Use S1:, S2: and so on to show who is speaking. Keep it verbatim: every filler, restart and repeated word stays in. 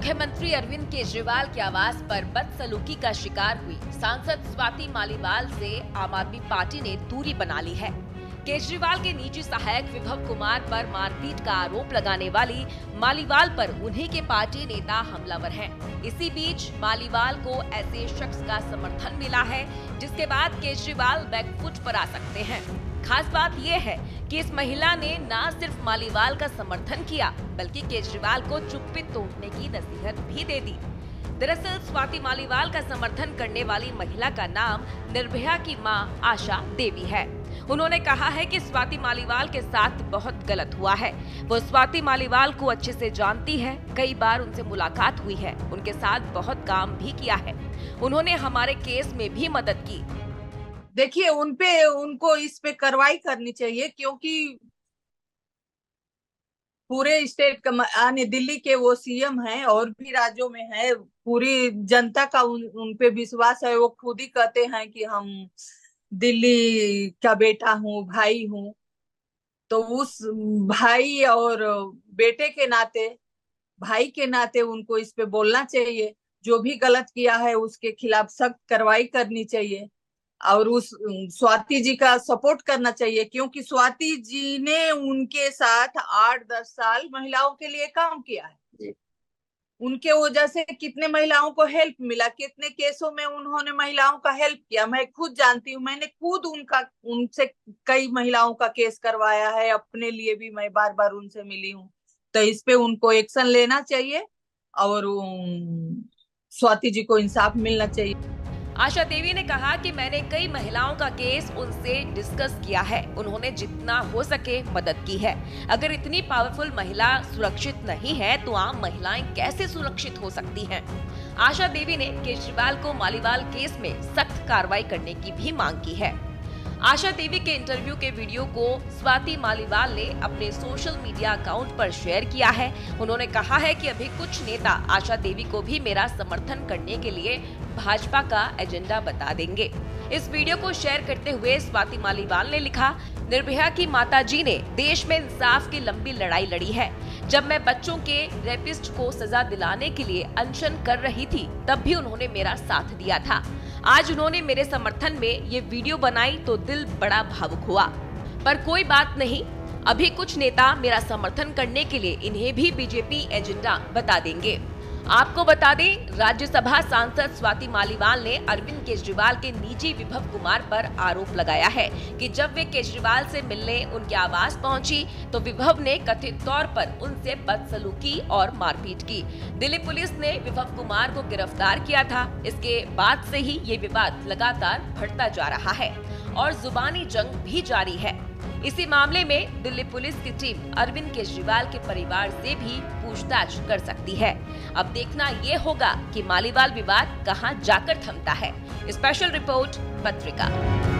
S1: मुख्यमंत्री अरविंद केजरीवाल के आवास पर बदसलूकी का शिकार हुई सांसद स्वाति मालीवाल से आम आदमी पार्टी ने दूरी बना ली है। केजरीवाल के निजी सहायक विभव कुमार पर मारपीट का आरोप लगाने वाली मालीवाल पर उन्हीं के पार्टी नेता हमलावर हैं। इसी बीच मालीवाल को ऐसे शख्स का समर्थन मिला है जिसके बाद केजरीवाल बैकफुट पर आ सकते हैं। खास बात यह है कि इस महिला ने न सिर्फ मालीवाल का समर्थन किया बल्कि केजरीवाल को चुप्पी तोड़ने की नसीहत भी दे दी। दरअसल स्वाति मालीवाल का समर्थन करने वाली महिला का नाम निर्भया की मां आशा देवी है। उन्होंने कहा है कि स्वाति मालीवाल के साथ बहुत गलत हुआ है। वो स्वाति मालीवाल को अच्छे से जानती है, कई बार उनसे मुलाकात हुई है, उनके साथ बहुत काम भी किया है। उन्होंने हमारे केस में भी मदद की।
S2: देखिए, उनपे उनको इस पे कार्रवाई करनी चाहिए क्योंकि पूरे स्टेट का यानी दिल्ली के वो सीएम हैं और भी राज्यों में है। पूरी जनता का उन, उन पे विश्वास है। वो खुद ही कहते हैं कि हम दिल्ली का बेटा हूँ, भाई हूँ। तो उस भाई और बेटे के नाते, भाई के नाते उनको इस पे बोलना चाहिए। जो भी गलत किया है उसके खिलाफ सख्त कार्रवाई करनी चाहिए और उस स्वाति जी का सपोर्ट करना चाहिए क्योंकि स्वाति जी ने उनके साथ आठ दस साल महिलाओं के लिए काम किया है। उनके वजह से कितने महिलाओं को हेल्प मिला, कितने केसों में उन्होंने महिलाओं का हेल्प किया। मैं खुद जानती हूँ, मैंने खुद उनका उनसे कई महिलाओं का केस करवाया है। अपने लिए भी मैं बार बार उनसे मिली हूँ। तो इस पे उनको एक्शन लेना चाहिए और स्वाति जी को इंसाफ मिलना चाहिए।
S1: आशा देवी ने कहा कि मैंने कई महिलाओं का केस उनसे डिस्कस किया है। उन्होंने जितना हो सके मदद की है। अगर इतनी पावरफुल महिला सुरक्षित नहीं है तो आम महिलाएं कैसे सुरक्षित हो सकती हैं? आशा देवी ने केजरीवाल को मालीवाल केस में सख्त कार्रवाई करने की भी मांग की है। आशा देवी के इंटरव्यू के वीडियो को स्वाति मालीवाल ने अपने सोशल मीडिया अकाउंट पर शेयर किया है। उन्होंने कहा है कि अभी कुछ नेता आशा देवी को भी मेरा समर्थन करने के लिए भाजपा का एजेंडा बता देंगे। इस वीडियो को शेयर करते हुए स्वाति मालीवाल ने लिखा, निर्भया की माताजी ने देश में इंसाफ की लंबी लड़ाई लड़ी है। जब मैं बच्चों के रेपिस्ट को सजा दिलाने के लिए अनशन कर रही थी तब भी उन्होंने मेरा साथ दिया था। आज उन्होंने मेरे समर्थन में ये वीडियो बनाई तो दिल बड़ा भावुक हुआ। पर कोई बात नहीं, अभी कुछ नेता मेरा समर्थन करने के लिए इन्हें भी बीजेपी एजेंडा बता देंगे। आपको बता दें, राज्यसभा सांसद स्वाति मालीवाल ने अरविंद केजरीवाल के निजी विभव कुमार पर आरोप लगाया है कि जब वे केजरीवाल से मिलने उनके आवास पहुंची तो विभव ने कथित तौर पर उनसे बदसलूकी और मारपीट की। दिल्ली पुलिस ने विभव कुमार को गिरफ्तार किया था। इसके बाद से ही ये विवाद लगातार बढ़ता जा रहा है और जुबानी जंग भी जारी है। इसी मामले में दिल्ली पुलिस की टीम अरविंद केजरीवाल के परिवार से भी पूछताछ कर सकती है। अब देखना ये होगा कि मालीवाल विवाद कहां जाकर थमता है। स्पेशल रिपोर्ट पत्रिका।